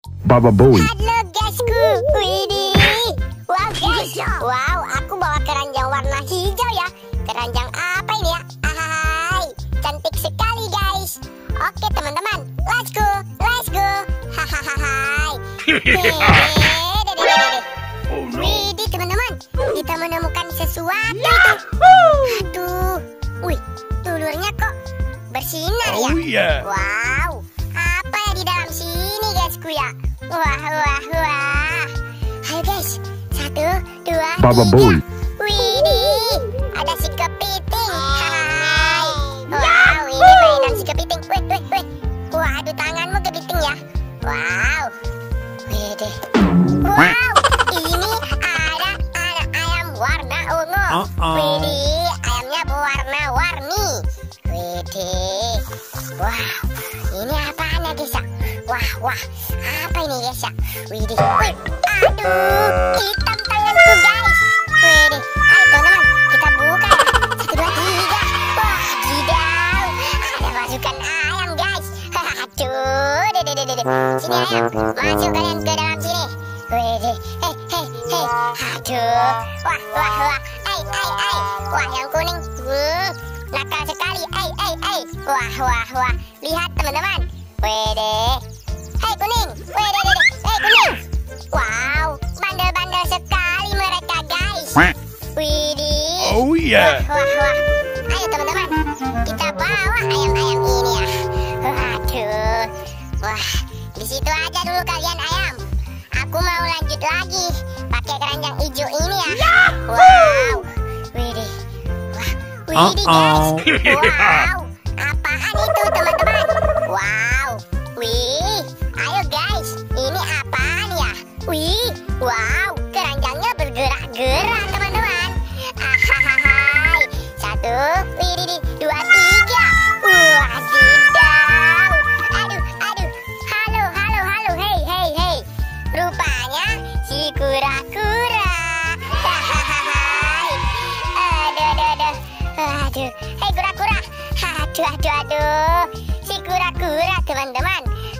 Baba Bowie. Halo guysku, widih. Wow guys, wow aku bawa keranjang warna hijau ya. Keranjang apa ini ya? Hai, cantik sekali guys. Oke teman-teman, let's go, let's go. Hahaha. Widih teman-teman, kita menemukan sesuatu itu. Aduh, wih, telurnya kok bersinar ya? Oh iya. Wow, apa ya di dalam sini guysku ya? Wah, wah, wah. Ayo guys, 1, 2, Baba 3. Bowie. Widih, ada si kepiting. Hai. Wow, ini mainan si kepiting. Wih, wih, wih. Waduh, tanganmu kepiting ya. Wow. Widih. Wow, ini ada anak ayam warna ungu. Widih, ayamnya berwarna-warni. Widih. Wow, ini apaan ya guys ya? Wah, wah, apa ini guys ya? Widih, wih, aduh, hitam tanganku guys. Widih, ayo teman-teman, kita buka ya. 1, 2, 3. Wah, gidaw, ada masukan ayam guys. Aduh, dede. Sini ayam, masuk kalian ke dalam sini. Widih, hei. Aduh, wah, ay. Wah, yang kuning, nakal sekali, ay. Wah, lihat teman-teman. Widih. Hei kuning. Hei kuning. Wow, bandel-bandel sekali mereka guys. Widih. Oh iya. Wah. Ayo teman-teman, kita bawa ayam-ayam ini ya. Waduh. Wah, di situ aja dulu kalian ayam. Aku mau lanjut lagi pakai keranjang hijau ini ya. Wow. Widih. Wah, widih guys. Wow. Apaan itu teman-teman? Wow. Wih, ayo guys, ini apaan ya? Wih, wow, keranjangnya bergerak-gerak teman-teman. Hai, 1, widih, 2, 3. Wah, gidaw. Aduh, halo, hei. Rupanya si kura-kura. Hai, aduh, hei kura-kura. Aduh, si kura-kura teman-teman.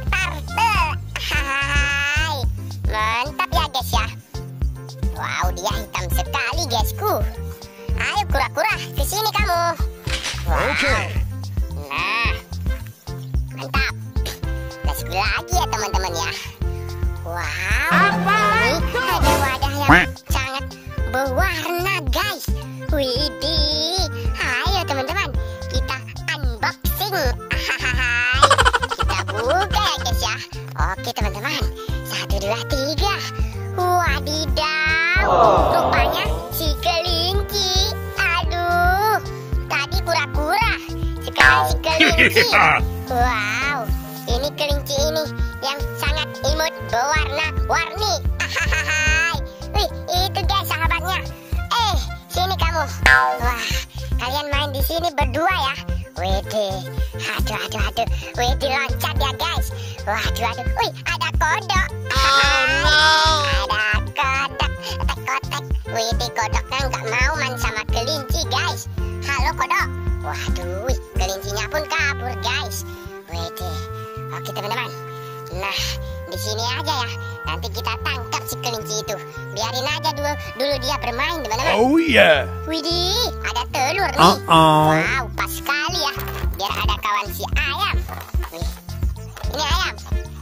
Hai, mantap ya guys ya. Wow, dia hitam sekali guysku. Ayo kura-kura, kesini kamu. Wow. Oke. Nah, mantap. Let's go lagi ya teman-teman ya. Wow, ini ada wadah yang sangat berwarna guys. Widih, ayo teman-teman, kita unboxing. Hai, kita buka ya guys ya. Oke teman-teman, 1, 2, 3. Wadidaw, rupanya si kelinci. Aduh, tadi kura-kura, sekarang si kelinci. Wow, ini kelinci ini yang sangat imut berwarna-warni. Hai, wih, itu guys sahabatnya. Sini kamu. Wah, kalian main di sini berdua ya. Widih, aduh. Widih, loncat ya guys. Waduh. Wih, ada kodok. Ada kodok. Kotek. Widih, kodoknya nggak mau main sama kelinci guys. Halo kodok. Waduh, wih, kelincinya pun kabur guys. Widih. Oke teman-teman. Nah, di sini aja ya. Nanti kita tangkap si kelinci itu. Biarin aja dulu dia bermain teman-teman. Oh iya. Widih, ada telur nih. Wow, pas sekali ya. Biar ada kawan si ayam. Wih, ini ayam.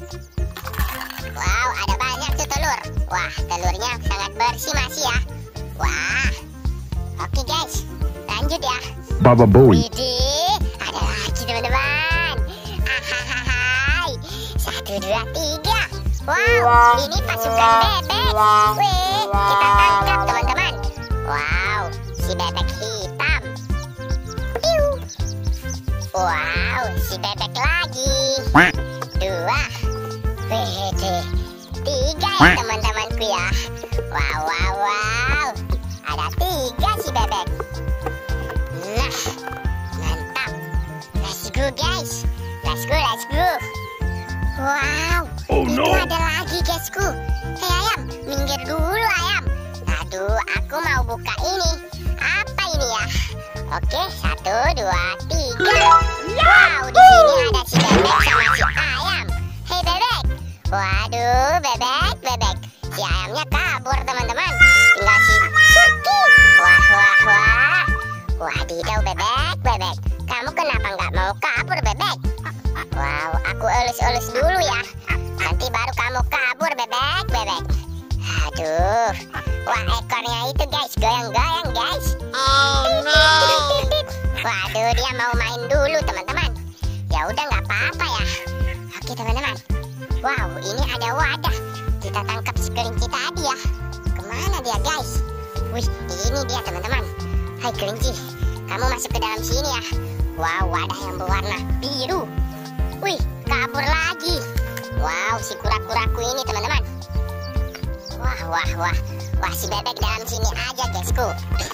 Wow, ada banyak tuh telur. Wah, telurnya sangat bersih masih ya. Wah, oke guys, lanjut ya. Baba Bowie. Widih, ada lagi teman-teman. Hai, 1, 2, 3. Wow, ini pasukan bebek. Wih, kita tangkap teman-teman. Wow, si bebek hitam. Piu. Wow, si bebek lagi. 2. Wih, 3 ya teman-temanku ya. Wow. Ada 3 si bebek. Nah, mantap. Let's go guys. Let's go. Wow, Oh itu no. ada lagi guysku. Hei ayam, minggir dulu ayam. Aduh, aku mau buka ini. Apa ini ya? Oke, 1, 2, 3. Wow, di sini ada si bebek sama si ayam. Hei bebek. Waduh, Aduh, bebek, bebek. Si ayamnya kabur, teman-teman. Tinggal si Suki. Wah, wah, wah. Wadidaw, bebek, bebek. Kamu kenapa nggak mau kabur, bebek? Wow, aku elus-elus dulu ya. Nanti baru kamu kabur, bebek, bebek. Aduh. Wah, ekornya itu guys, goyang-goyang guys. Oh no. Waduh, dia mau main dulu, teman-teman. Ya udah, nggak apa-apa ya. Oke, teman-teman. Wow, ini ada wadah. Kita tangkap si kelinci tadi ya. Kemana dia, guys? Wih, ini dia, teman-teman. Hai kelinci, kamu masuk ke dalam sini ya. Wow, wadah yang berwarna biru. Wih, kabur lagi. Wow, si kura-kuraku ini, teman-teman. Wah, wah, wah. Wah, si bebek dalam sini aja, guysku.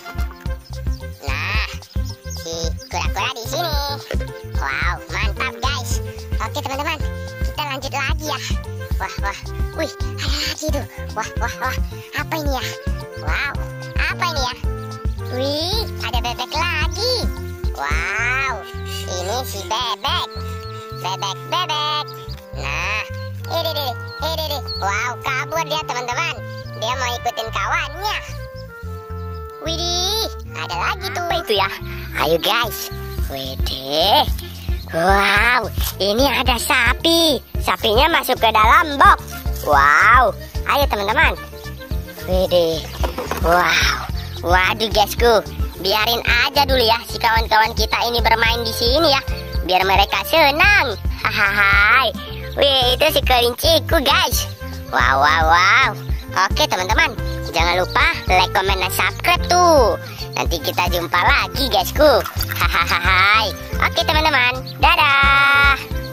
Nah, si kura-kura di sini. Wow, mantap, guys. Oke, teman-teman. Kita lanjut lagi ya. Wah, wah. Wih, ada lagi tuh. Wah, wah, wah. Apa ini ya? Wow, apa ini ya? Wih, ada bebek lagi. Wow, ini si bebek. Bebek, bebek. Nah, ini. Wow, kabur dia, teman-teman. Dia mau ikutin kawannya. Widih, ada lagi tuh. Apa itu ya? Ayo guys. Widih. Wow, ini ada sapi. Sapinya masuk ke dalam box. Wow, ayo teman-teman. Widih. Wow. Waduh guysku, biarin aja dulu ya si kawan-kawan kita ini bermain di sini ya, biar mereka senang. Hahaha. Wih, itu si kelinciku guys. Wow, wow, wow. Oke teman-teman, jangan lupa like, comment, dan subscribe tuh. Nanti kita jumpa lagi guysku. Hahaha. Oke teman-teman, dadah.